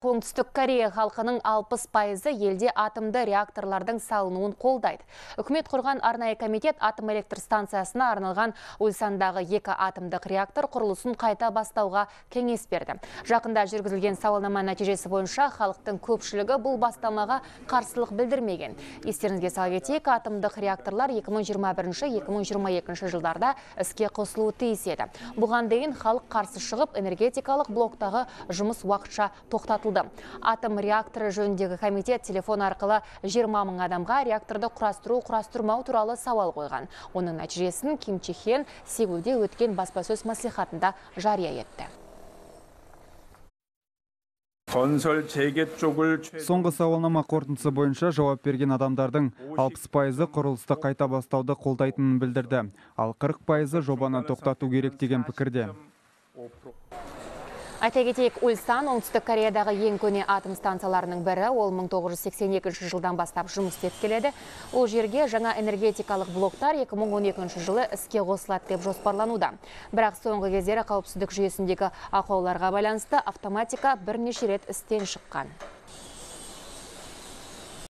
Оңтүстік Корея халқының 60% елде атомды реакторлардың салынуын қолдайды. Үкімет құрған арнайы комитет атом электр станциясына арналған Ульсандағы 2 атомдық реактор құрылысын қайта бастауға кеңес берді. Жақында жүргізілген сауалнама нәтижесі бойынша халықтың көпшілігі бұл бастамаға қарсылық білдірмеген. Естеріңізге сала кетейік, атомдық реакторлар 2021-2022 жылдарда іске қосылуы тиіс еді. Бұған дейін халық қарсы шығып, энергетикалық блоктағы жұмыс уақытша тоқтатылды. Атом реакторы жөніндегі комитет телефон арқылы 20 мың адамға реакторды құрастырмау туралы сауал қойған. Оның нәтижесін Ким Чхи Хен Сеулде өткен баспасөз мәслихатында жария етті. Соңғы сауалнама қорытындысы бойынша жауап берген адамдардың 60% құрылысты қайта бастауды қолдайтынын білдірді. Ал 40% жобаны тоқтату керек деген пікірде. Айта кетейік, Ульсан Оңтүстік Кореядағы ең көне атом станцияларының бірі. Ол 1982 жылдан бастап жұмыс істеп келеді. Ол жерге жаңа энергетикалық блоктар 2012 жылы іске қосылады деп жоспарлануда. Бірақ соңғы кездері қауіпсіздік жүйесіндегі ақауларға байланысты автоматика бірнеше рет істен шыққан.